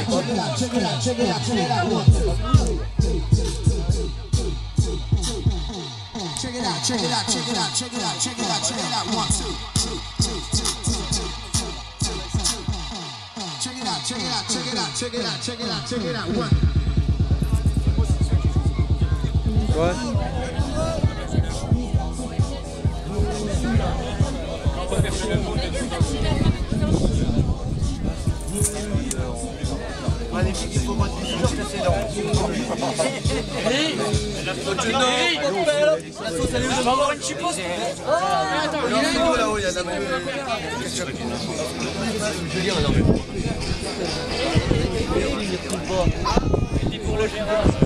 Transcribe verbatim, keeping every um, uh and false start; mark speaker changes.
Speaker 1: check it out, check it out, check it out, one, two. Check it out, check it out, check it out, check it out, check it out, check it out, one, two, two, two, two, two, two. Check it out, check it out, check it out, check it out, check it out, check it out, one.
Speaker 2: What?
Speaker 3: Magnifique, il faut moins de dix-huit précédents. La sauce, elle est où? On va avoir une chipose. Oh, attends, il y a là-haut, il y a de la mayonnaise. Je veux dire, non. Il dit pour le général.